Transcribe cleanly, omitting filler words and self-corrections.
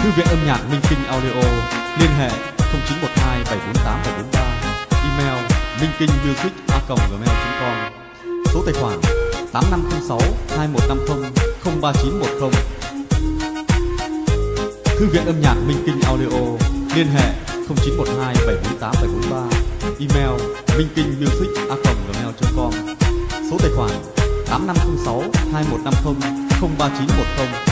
Thư viện âm nhạc Minh Kinh Audio. Liên hệ 0912 748 743. Email minhkingmusic@gmail.com. Số tài khoản 8506 2150 03910. Thư viện âm nhạc Minh Kinh Audio. Liên hệ 0912 748 743. Email minhkingmusic@gmail.com. Số tài khoản 8506 2150 03910.